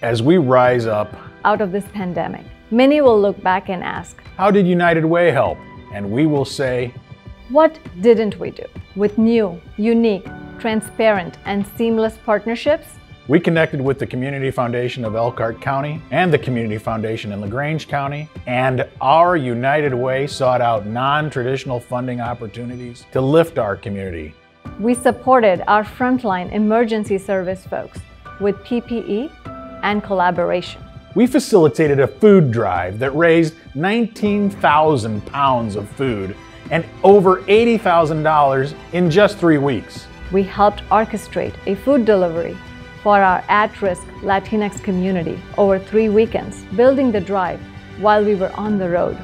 As we rise up out of this pandemic, many will look back and ask, how did United Way help? And we will say, what didn't we do? With new, unique, transparent, and seamless partnerships, we connected with the Community Foundation of Elkhart County and the Community Foundation in LaGrange County, and our United Way sought out non-traditional funding opportunities to lift our community. We supported our frontline emergency service folks with PPE and collaboration. We facilitated a food drive that raised 19,000 pounds of food and over $80,000 in just 3 weeks. We helped orchestrate a food delivery for our at-risk Latinx community over 3 weekends, building the drive while we were on the road.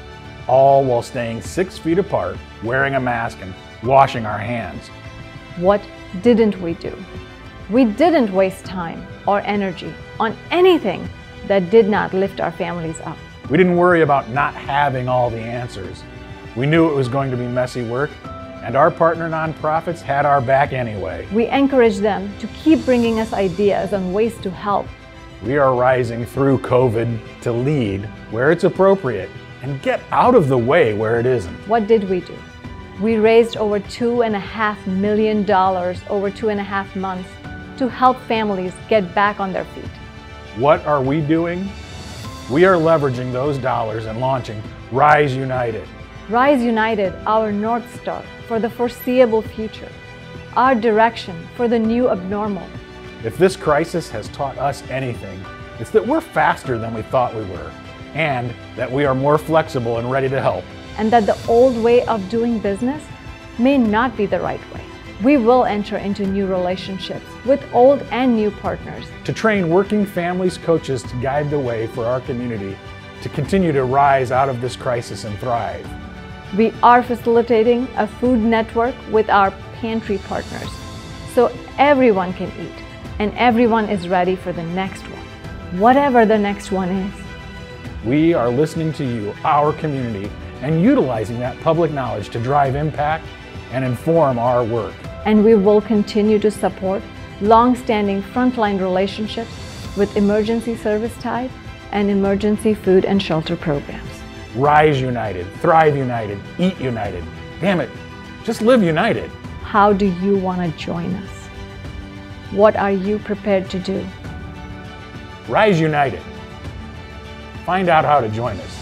All while staying 6 feet apart, wearing a mask and washing our hands. What didn't we do? We didn't waste time or energy on anything that did not lift our families up. We didn't worry about not having all the answers. We knew it was going to be messy work, and our partner nonprofits had our back anyway. We encouraged them to keep bringing us ideas on ways to help. We are rising through COVID to lead where it's appropriate and get out of the way where it isn't. What did we do? We raised over $2.5 million over 2.5 months to help families get back on their feet. What are we doing? We are leveraging those dollars and launching Rise United. Rise United, our North Star for the foreseeable future, our direction for the new abnormal. If this crisis has taught us anything, it's that we're faster than we thought we were, and that we are more flexible and ready to help. And that the old way of doing business may not be the right way. We will enter into new relationships with old and new partners to train working families coaches to guide the way for our community to continue to rise out of this crisis and thrive. We are facilitating a food network with our pantry partners so everyone can eat and everyone is ready for the next one, whatever the next one is. We are listening to you, our community, and utilizing that public knowledge to drive impact and inform our work. And we will continue to support long-standing frontline relationships with Emergency Service Tide and emergency food and shelter programs. Rise United, Thrive United, Eat United. Damn it, just live united. How do you want to join us? What are you prepared to do? Rise United. Find out how to join us.